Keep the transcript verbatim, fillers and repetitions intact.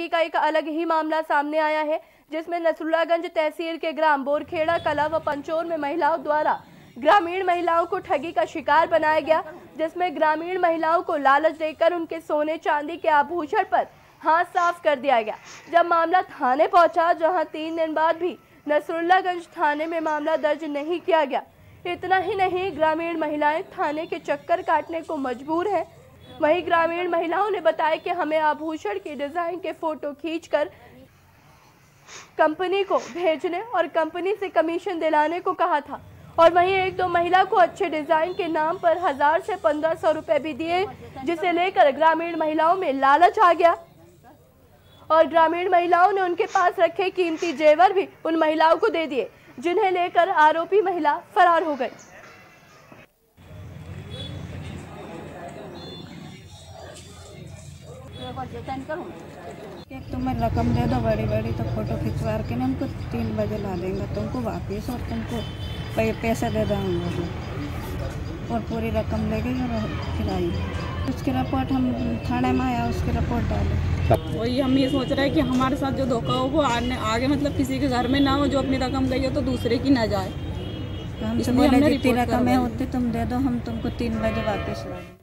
का एक अलग ही मामला सामने आया है, जिसमें नसरुल्लागंज तहसील के ग्राम बोरखेड़ा कला व पंचोर में महिलाओं द्वारा ग्रामीण महिलाओं को ठगी का शिकार बनाया गया, जिसमें ग्रामीण महिलाओं को लालच देकर उनके सोने चांदी के आभूषण पर हाथ साफ कर दिया गया। जब मामला थाने पहुंचा, जहां तीन दिन बाद भी नसरुल्लागंज थाने में मामला दर्ज नहीं किया गया। इतना ही नहीं, ग्रामीण महिलाएं थाने के चक्कर काटने को मजबूर हैं। वहीं ग्रामीण महिलाओं ने बताया कि हमें आभूषण की डिजाइन के फोटो खींचकर कंपनी को भेजने और कंपनी से कमीशन दिलाने को कहा था, और वहीं एक दो महिला को अच्छे डिजाइन के नाम पर हजार से पंद्रह सौ रुपए भी दिए, जिसे लेकर ग्रामीण महिलाओं में लालच आ गया और ग्रामीण महिलाओं ने उनके पास रखे कीमती जेवर भी उन महिलाओं को दे दिए, जिन्हें लेकर आरोपी महिला फरार हो गई। एक तुम्हें रकम दे दो बड़ी बड़ी, तो फोटो खिंचवा के ना हमको तीन बजे ला देंगे तुमको वापस, और तुमको पैसे दे देंगे और पूरी रकम ले गई और फिर आई। उसकी रिपोर्ट हम थाने में आया, उसकी रिपोर्ट डाली। वही हम ये सोच रहे हैं कि हमारे साथ जो धोखा हो वो आने आगे मतलब किसी के घर में ना हो, जो अपनी रकम गई हो तो दूसरे की ना जाए। तो हमसे बोले जितनी रकमें होती तुम दे दो, हम तुमको तीन बजे वापस ला देंगे।